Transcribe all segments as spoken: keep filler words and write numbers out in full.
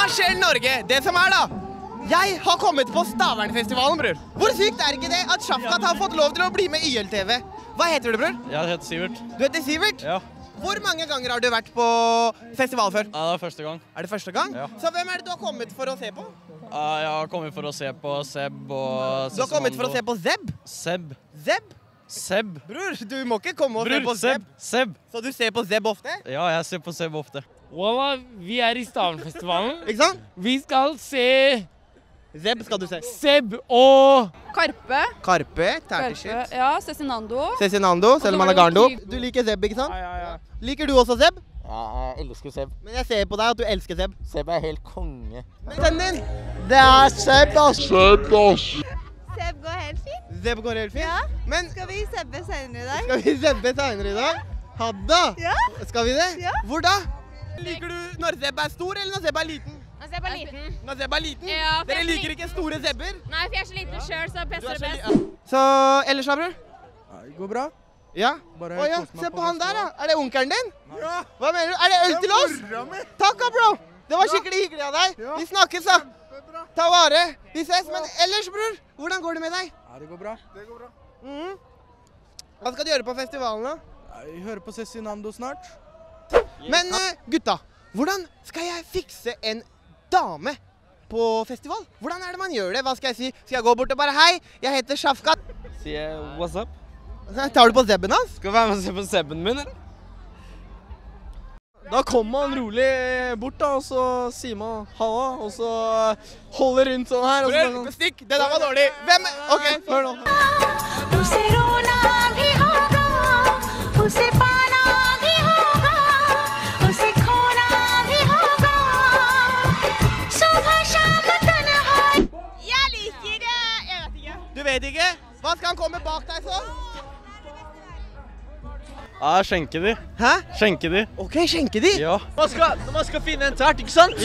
skjer Norge? Det som er da, jeg har kommet på Stavernfestivalen, bror. Hvor sykt er ikke det at Shafkat har fått lov til å bli med I L T V? Hva heter du, bror? Jeg heter Sivert. Du heter Sivert? Ja. Hvor mange ganger har du vært på festival før? Ja, det er første gang. Er det første gang? Ja. Så hvem er det du har kommet for å se på? Ja, jeg har kommet for å se på Seb og... Du har kommet for å se på Zeb? Seb. Zeb? Seb. Bror, du må ikke komme og Bror, se på Seb. Zeb. Seb. Så du ser på Zeb ofte? Ja, jeg ser på Seb ofte. Walla, vi er i Stavernfestivalen. Ikke sant? Vi skal se Zeb skal du se. Seb og Karpe. Karpe, Karpe. Terteshit. Ja, Cezinando. Cezinando, selv om han er garndo. Du liker Zeb, ikke sant? Ja, ja, ja. Liker du også Zeb? Ja, jeg elsker Seb. Men jeg ser på deg at du elsker Zeb. Seb er helt konge. Men sønnen din? Det er Seb, ass! Seb, ass! Seb går helt fint. Zeb går helt fint? Ja. Men Skal vi sebbe senere i dag? skal vi Zebbe senere i dag? Hadda? Ja. Skal vi det? Ja. Hvor da? Liker du når Zeb er stor, eller når Zeb er liten? Når jeg er bare liten. Når Zeb er liten? Ja, for jeg Dere er så liker liten. ikke store Zebber? Nei, for jeg er så liten selv, så Du passer er det så best. li- Så ellers da, bror? Det går bra. Ja? Bare Å ja, kos meg se på på han der, da. festival. Er det onkelen din? Ja. Hva mener du? Er det øl til oss? Takk, da, bro. Det var skikkelig hyggelig av deg. Ja. Vi snakkes, da. Ta vare. Vi ses. Men ellers, bror, hvordan går det med deg? Ja, det går bra. Det går bra. Mhm. Hva skal du gjøre på festivalen, da? Jeg hører på Cezinando snart. Men eh, gutta, hvordan skal jeg fikse en dame på festival? Hvordan er det man gjør det? Hva skal jeg si? Skal jeg gå bort og bare hei, jeg heter Shafkat. Sier jeg what's up? Tar du på Zebben hans? Skal du være med og se på Sebben min, eller? Da kommer man rolig bort, da, og så sier man halla, og så holder rundt sånn her. Og så Bror, stikk. Det der var dårlig. Hvem? Ok, hør nå. उसे रोना भी होगा, उसे पाना भी होगा, उसे खोना भी होगा, सुबह शाम तन्हाई. Jeg liker det. Jeg vet ikke. Du vet ikke? Hva skal han komme bak deg så? Ja, skjenke de. Hæ? Skjenke de. Ok, skjenke de. Ja. Man skal, når man skal finne en tert, ikke sant?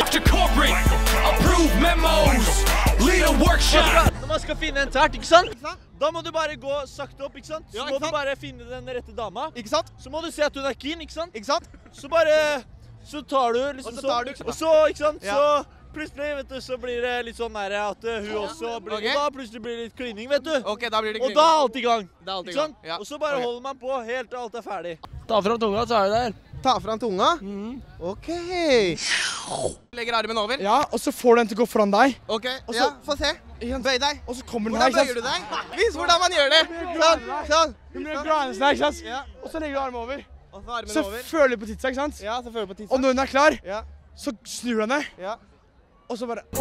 Når man skal finne en tert, ikke sant? Ikke sant? Da må du bare gå sakte opp, ikke sant? Så Ja, må ikke du sant? bare finne den rette dama. Ikke sant? Så må du se at hun er keen, ikke sant? Ikke sant? Så bare, så tar du liksom Og så tar du- sånn. Og så, ikke sant? Ja. Så plutselig, vet du, så blir det litt sånn der at uh, hun også blir, Ok. og da plutselig blir det litt klining, vet du. Ok, da blir det Og da er alt i gang. Det er alt i Ikke sant? gang, ja. Og så bare Ok. holder man på helt til alt er ferdig. ta fram tunga, så er du der. Ta fram tunga. Ok. Legger armen over. Ja, og så får du den til å gå foran deg. Ok, Og så- ja, få se. Bøy deg. Og så kommer den her, Hvordan ikke bøyer du sant? deg? Vis hvordan man gjør det. Sånn, sånn. Du må grind deg, ikke sant? Ja. Og så legger du armen over. Og så armen Så over. føler du på titsa, ikke sant? Ja, så føler du på tissa. Og når hun er klar, Ja, så snur du henne, ja. og så bare...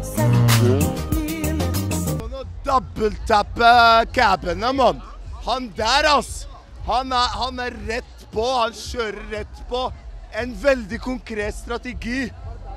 Nå dobbelttappe cabene, mann. Han der, ass. Han er, han er rett på. Han kjører rett på. En veldig konkret strategi.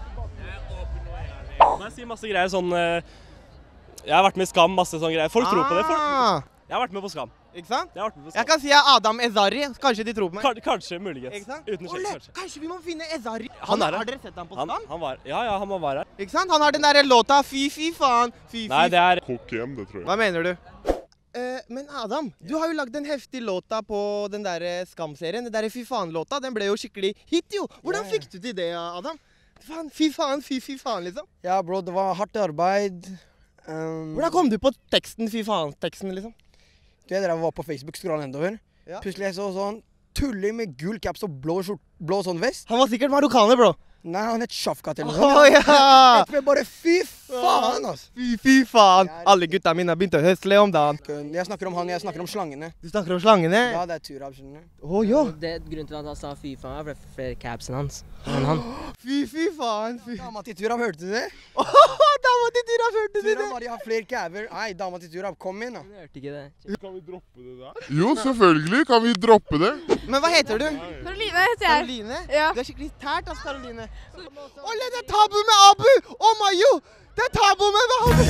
Jeg sier masse greier sånn eh, Jeg har vært med i Skam, masse sånne greier. Folk tror på det. Folk, Ah, jeg har vært med på Skam. ikke sant? Jeg har vært med på Jeg Skam. kan si jeg er Adam Ezari. Kanskje de tror på meg. Ka- Kanskje, muligens. Ikke sant? Uten Ole, skjegg, kanskje. kanskje vi må finne Ezari. Han er her. Har dere sett ham på Han, Skam? han var, ja, ja, han må være her. Ikke sant? Han har den der låta Fy, fy faen. Fy, fy Nei, det er Hva mener du? Eh, men Adam, du har jo lagd en heftig låta på den der Skam-serien. Den der Fy faen-låta, den ble jo skikkelig hit, jo. Hvordan Ja. fikk du til det, Adam? Faen, fy faen, fy, fy faen, liksom. Ja, bro, det var hardt arbeid. Um, Hvordan kom du på teksten, fy faen-teksten, liksom? Du vet, jeg var på Facebook, scrollet nedover. Ja. Plutselig jeg så sånn tulling med gul caps og blå, skjort, blå sånn vest. Han var sikkert marokkaner, bro. Nei, han het Shafkat eller Å noe sånt. ja! Jeg bare, fy faen, altså. Fy, fy faen. Alle gutta mine har begynt å høsle om dagen. Jeg snakker om han, jeg snakker om slangene. Du snakker om slangene? Ja, det er Turab, skjønner du. Å ja. Det grunnen til at han sa fy faen, er flere capsen hans enn han. Fy, fy faen. Fy. Dama til Turab, hørte du det? Åh, dama til Turab, hørte du det? Turab bare har flere caver. Nei, dama til Turab, kom inn da. Jeg hørte ikke det. Jo, selvfølgelig kan vi droppe det. Men hva heter du? Karoline heter jeg. Karoline? Ja. Du er skikkelig tært, ass, Karoline. Olle, det er tabu med Abu og Mayo! Det er tabu med Abu!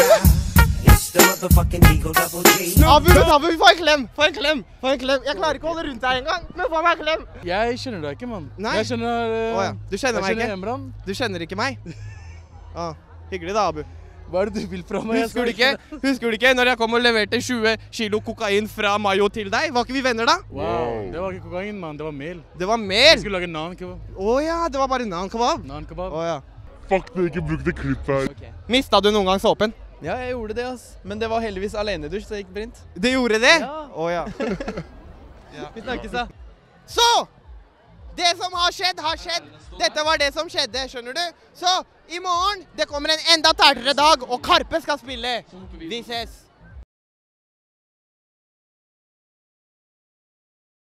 Abu med tabu, få en klem, få en klem, få en klem. Jeg klarer ikke å holde rundt deg engang, men få meg en klem. Jeg kjenner deg ikke, mann. Nei. Jeg kjenner... Å ja, du kjenner meg ikke. Emran. Du kjenner ikke meg. Ah, hyggelig da, Abu. Hva er det du vil fra meg? Jeg Husker du skal ikke, husker du ikke når jeg kom og leverte tjue kilo kokain fra Mayo til deg? Var ikke vi venner da? Wow. Det var ikke kokain, mann. Det var mel. Det var Vi mel. skulle lage naan kebab. Å ja, det var bare naan kebab. Naan kebab. Å ja. Fuck, du ikke brukte klippet her. Mistet du noen gang såpen? Ja, jeg gjorde det, ass. Men det var heldigvis alenedusj, så jeg gikk brint. Du gjorde det? Ja. Å ja. Vi snakkes, da. Så! Det som har skjedd, har skjedd. Dette var det som skjedde, skjønner du? Så i morgen, det kommer en enda tærtere dag, og Karpe skal spille. Vi ses.